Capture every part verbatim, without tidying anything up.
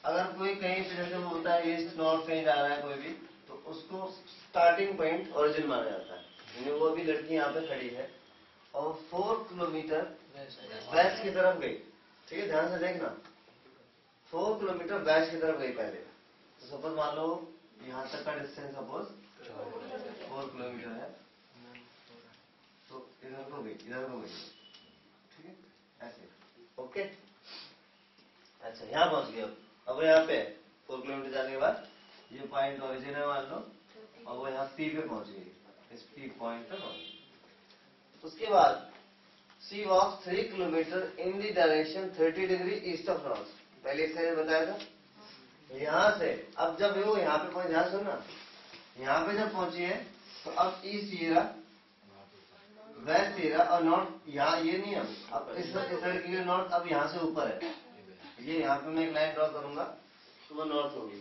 अगर कोई कहीं से जैसे वो होता है ईस्ट नॉर्थ कहीं जा रहा है कोई भी, तो उसको स्टार्टिंग पॉइंट ओरिजिन माना जाता है। यानी वो अभी लड़की यहाँ पे खड़ी है और फोर किलोमीटर वेस्ट की तरफ गई, ठीक है, ध्यान से देखना, फोर किलोमीटर वेस्ट की तरफ गई पहले। तो सपोज मान लो यहाँ तक का डिस्टेंस सपोज फोर किलोमीटर है, तो इधर को गई, इधर को गई, ठीक है, ऐसे, ओके। अच्छा यहाँ पहुंच गई। अब अब यहाँ पे फोर किलोमीटर जाने के बाद ये पॉइंट ओरिजिन है मान लो, और वो यहाँ पी पे पहुंच गई, इस पी पॉइंट पे पहुंच गई। उसके बाद सी walk three kilometre in the direction thirty degree east of north. पहले एक्सरसाइज बताया था। यहाँ से अब जब वो यहाँ पे पहुंच, ध्यान सुनना, यहाँ पे जब पहुंची है तो अब ईस्ट ये रहा, वेस्ट ये रहा, और नॉर्थ यहाँ ये नहीं है। अब इस लड़की के नॉर्थ अब यहाँ से ऊपर है, ये यहाँ पे मैं एक लाइन ड्रॉ करूंगा तो वो नॉर्थ होगी।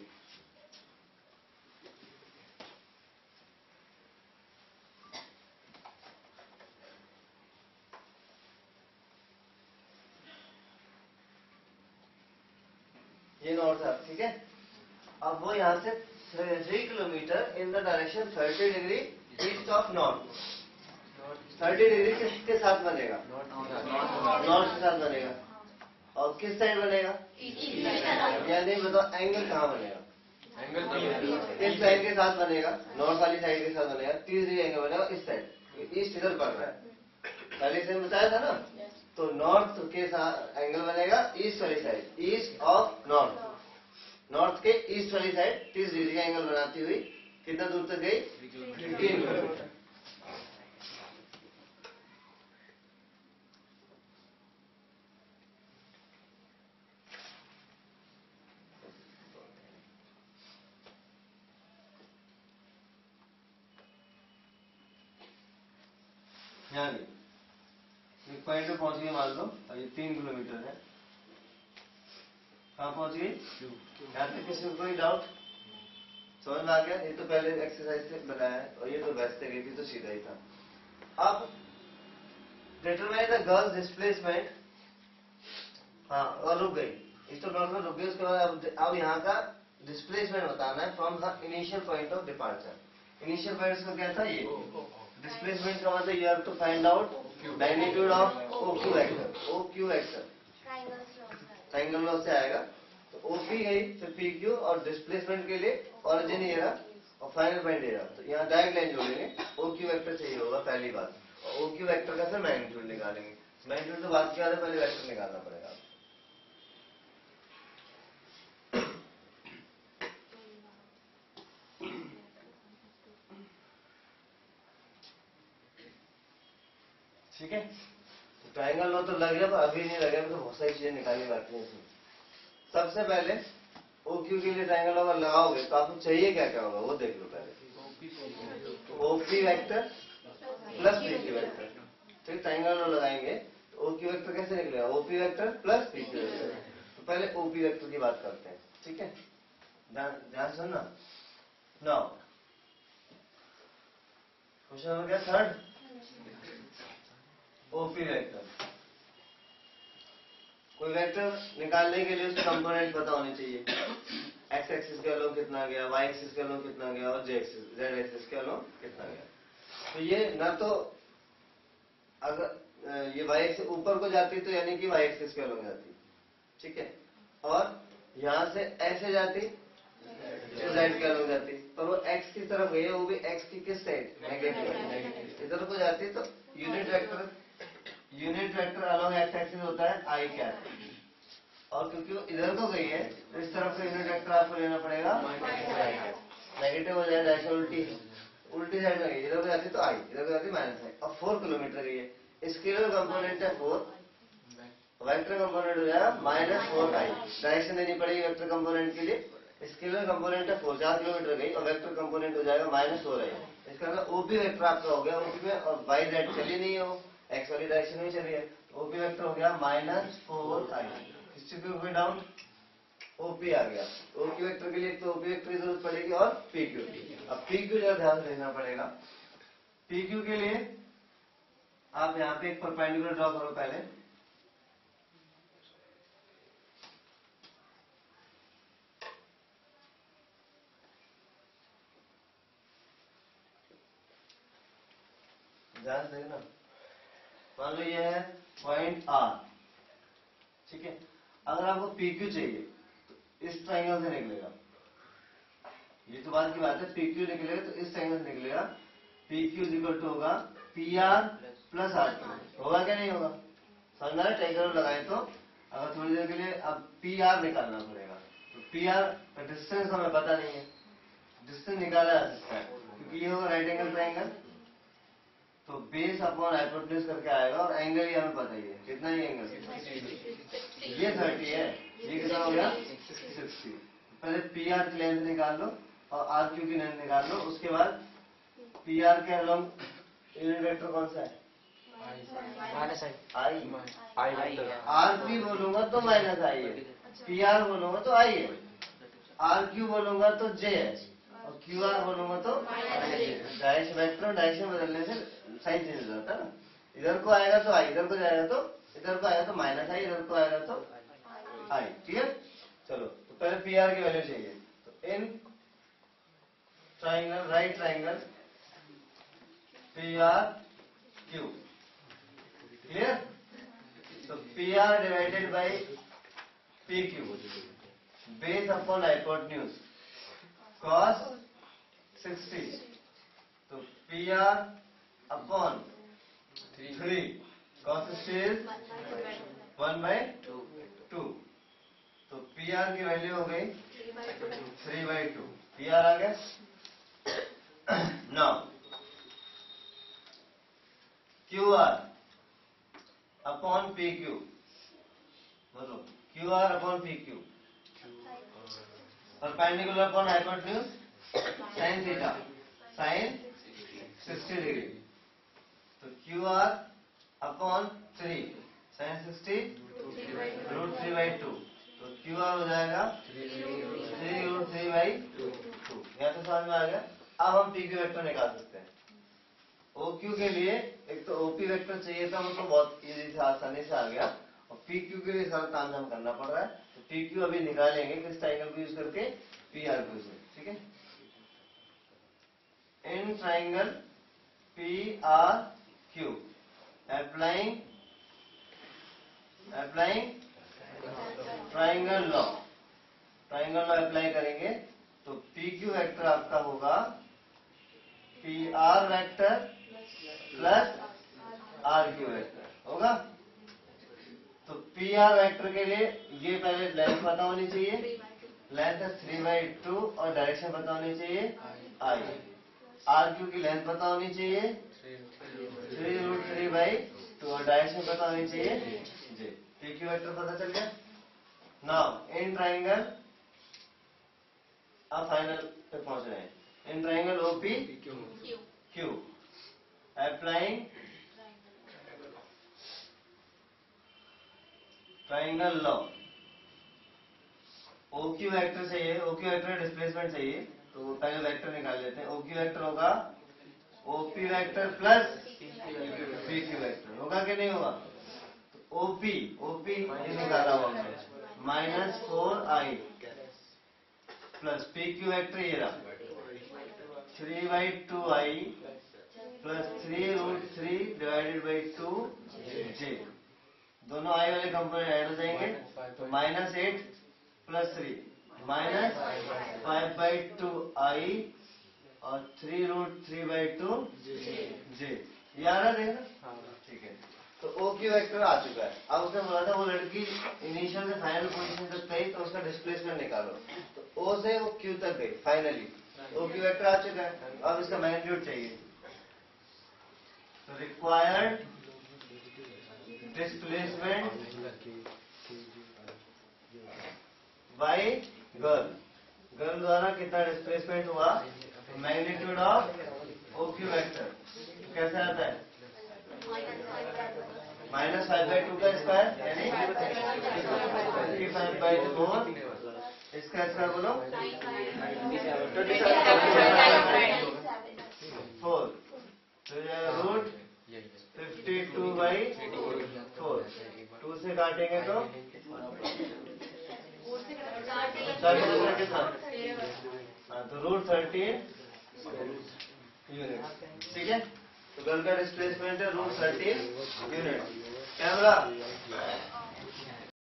ये नॉर्थ है, ठीक है। अब वो यहाँ से three kilometre in the direction thirty degree east of north. Thirty degree किसके साथ बनेगा? नॉर्थ के साथ बनेगा। और किस साइड बनेगा? यानी बताओ एंगल कहाँ बनेगा? इस साइड के साथ बनेगा, नॉर्थ वाली साइड के साथ बनेगा। तीस डिग्री एंगल बनेगा इस साइड, ईस्ट इधर पड़ रहा है, पहले से बताया था ना। तो नॉर्थ के साथ एंगल बनेगा ईस्ट वाली side, east of north. North के ईस्ट वाली साइड तीस डिग्री का एंगल बनाती हुई कितना दूर तक गई? तीन किलोमीटर। ध्यान एक पॉइंट पे पहुंच गए मान लो, और ये तीन किलोमीटर है। कहाँ पहुंच गई? यहाँ पे किसी को कोई डाउट? समझ में आ गया? ये तो पहले एक्सरसाइज से बनाया है, और ये तो वेस्ट से गई थी तो सीधा ही था। अब डिटरमाइन द गर्ल्स डिस्प्लेसमेंट, हाँ, और रुक गई, इस तो नॉर्मल रुक गई। उसके बाद अब अब यहाँ का डिस्प्लेसमेंट बताना है from the initial point of departure. Initial point का क्या था? ये डिस्प्लेसमेंट का मतलब you have to find out magnitude of O Q vector. O Q vector triangle law से आएगा। तो ओ पी गई, फिर पी क्यू, और डिस्प्लेसमेंट के लिए ओरिजिन ये रहा और फाइनल पॉइंट ये रहा। तो यहाँ डायरेक्ट लाइन जोड़ेंगे, ओ क्यू वेक्टर चाहिए होगा पहली बात, और ओ क्यू वेक्टर का फिर मैग्नीट्यूड निकालेंगे। मैग्नीट्यूड तो बात किया था, पहले वेक्टर निकालना पड़ेगा। ठीक है, तो ट्राइंगल लॉ तो लग गया, पर अभी नहीं लगे, तो बहुत सारी चीजें निकालनी बाकी है इसमें। सबसे पहले ओ क्यू के लिए ट्राइंगल लॉ लगाओगे तो आपको चाहिए क्या क्या होगा वो देख लो पहले। O P vector plus P Q vector. फिर ट्राइंगल लॉ लगाएंगे तो ओ क्यू वेक्टर कैसे निकलेगा? O P vector plus P Q vector. तो पहले ओ पी वेक्टर की बात करते हैं, ठीक है, ध्यान सुनना। नाउ क्वेश्चन नंबर क्या? Third, OP vector. कोई वेक्टर निकालने के लिए उसके कंपोनेंट पता होने चाहिए। एक्स एक्सिस का लो कितना गया, वाई एक्सिस का लो कितना गया, और जेड एक्सिस जेड एक्सिस का लो कितना गया। तो ये ना तो अगर ये वाई एक्सिस ऊपर को जाती तो यानी कि वाई एक्सिस का लो जाती, ठीक है, और यहां से ऐसे जाती तो जेड का लो जाती, पर वो एक्स की तरफ गई है, वो भी एक्स की किस साइड? नेगेटिव। इधर को जाती तो unit vector unit vector along X axis होता है आई कैप, और क्योंकि वो इधर को गई है तो इस तरफ से यूनिट वेक्टर आपको लेना पड़ेगा नेगेटिव हो जाए, डायरेक्शन उल्टी उल्टी साइड में गई, इधर को जाती तो आई, इधर को जाती माइनस आई। अब फोर किलोमीटर गई है, स्केलर कंपोनेंट है फोर, वेक्टर कंपोनेंट हो जाएगा माइनस फोर आई। डायरेक्शन देनी पड़ेगी वेक्टर कंपोनेंट के लिए। स्केलर कंपोनेंट है फोर, चार किलोमीटर गई, और वेक्टर कंपोनेंट हो जाएगा माइनस फोर आई। इसका मतलब ओपी वेक्टर आपका हो गया, ओपी में और वाई जेड चली नहीं है, एक्स वाली डायरेक्शन में चली है, ओपी वेक्टर हो गया माइनस फोर आई। किससे भी कोई डाउट? ओपी आ गया। ओपी वेक्टर के लिए एक तो ओपी वेक्टर की जरूरत पड़ेगी और पी क्यू की। अब पी क्यू जरा ध्यान देना पड़ेगा। पी क्यू के लिए आप यहाँ पे एक परपेंडिकुलर ड्रॉ करो पहले, ध्यान से देखना, मान लो ये है पॉइंट आर, ठीक है। अगर आपको पी क्यू चाहिए तो इस ट्राइंगल से निकलेगा, ये तो बात की बात है, पी क्यू निकलेगा तो इस ट्राइंगल से निकलेगा। पी क्यू इक्वल टू होगा P R plus R Q, होगा क्या नहीं होगा, समझ में ट्राइंगल लगाए तो। अगर थोड़ी देर के लिए अब पी आर निकालना पड़ेगा, तो पी आर का डिस्टेंस हमें पता नहीं है, डिस्टेंस निकाला जा सकता है क्योंकि ये होगा राइट एंगल ट्राइंगल, तो बेस अपॉन हाइपोटेन्यूज करके आएगा और एंगल ये हमें पता ही है, कितना ही एंगल, ये थर्टी है, ये कितना हो गया सिक्सटी। पहले पी आर की लेंथ निकाल लो और आर क्यू की लेंथ निकाल लो, उसके बाद पी आर के अलोंग यूनिट वेक्टर कौन सा है, आई, आर क्यू बोलूंगा तो माइनस आई है, पी आर बोलूंगा तो आई है, आर क्यू बोलूंगा तो जे है और क्यू आर बोलूंगा तो डायरेक्शन, वेक्टर डायरेक्शन बदलने से साइन चेंज हो जाता है ना, इधर को आएगा तो आई, इधर को जाएगा तो इधर को आएगा तो माइनस आई, इधर को आएगा तो आई, ठीक है। चलो तो पहले पी आर की वैल्यू चाहिए, तो in triangle right triangle P R Q, clear. तो P R divided by P Q base upon hypotenuse cos sixty, तो P R upon three cos sixty is one by two, तो P R की value हो गई three by two, P R आ गया। Now Q R upon P Q, बोलो Q R upon P Q, perpendicular upon hypotenuse sine theta sine sixty degree, तो Q R upon three sine sixty root three by two, तो Q R हो जाएगा three root three by two, यहाँ से समझ में आ गया। अब हम पी क्यू वेक्टर निकाल सकते हैं। ओ क्यू के लिए एक तो ओपी वेक्टर चाहिए था, हमको बहुत इजी से आसानी से आ गया, और पी क्यू के लिए सारा काम हम करना पड़ रहा है, तो पी क्यू अभी निकालेंगे किस ट्राइंगल को यूज करके, पी आर क्यू से, ठीक है। In triangle P R Q applying applying triangle law, triangle law apply करेंगे तो पी क्यू वेक्टर आपका होगा P R vector plus R Q vector होगा। तो पी आर वेक्टर के लिए ये पहले लेंथ पता होनी चाहिए, लेंथ है थ्री बाई टू और डायरेक्शन पता होनी चाहिए आई, आर क्यू की लेंथ पता होनी चाहिए three root three by two और डायरेक्शन पता होनी चाहिए जे, पी क्यू वेक्टर पता चल गया। नाउ इन ट्राइंगल, अब फाइनल पे पहुंच रहे हैं, in triangle OP Q applying triangle law, O Q vector चाहिए, ओ क्यू वेक्टर डिस्प्लेसमेंट चाहिए, तो पहले वेक्टर निकाल लेते हैं। ओ क्यू वेक्टर होगा OP vector plus P Q vector, होगा कि नहीं होगा, तो ओपी ओपी ये निकाला हुआ हमने minus four I plus P Q vector ये रहा three by two I plus three root three divided by two J, दोनों आई वाले कंपोनेंट ऐड हो जाएंगे, तो minus eight plus three minus five by two I और three root three by two J, ये आ रहा देखना, ठीक है। तो ओ क्यू वेक्टर आ चुका है। अब उसने बोला था वो लड़की इनिशियल से फाइनल पोजीशन तक गई तो उसका डिस्प्लेसमेंट निकालो, तो ओ से वो क्यू तक गई, फाइनली ओ क्यू वेक्टर आ चुका है। अब इसका मैग्नीट्यूड चाहिए, तो required displacement by girl, girl द्वारा कितना डिस्प्लेसमेंट हुआ, magnitude of O Q vector कैसे आता है, माइनस फाइव बाई टू का स्क्वायर यानी ट्वेंटी फाइव बाई फोर, इसका स्क्वायर बोलो फोर, तो root fifty two by four, two से काटेंगे तो हाँ, तो रूट थर्टीन यूनिट, ठीक है। तो गन का डिस्प्लेसमेंट है रूट थर्टीन यूनिट। कैमरा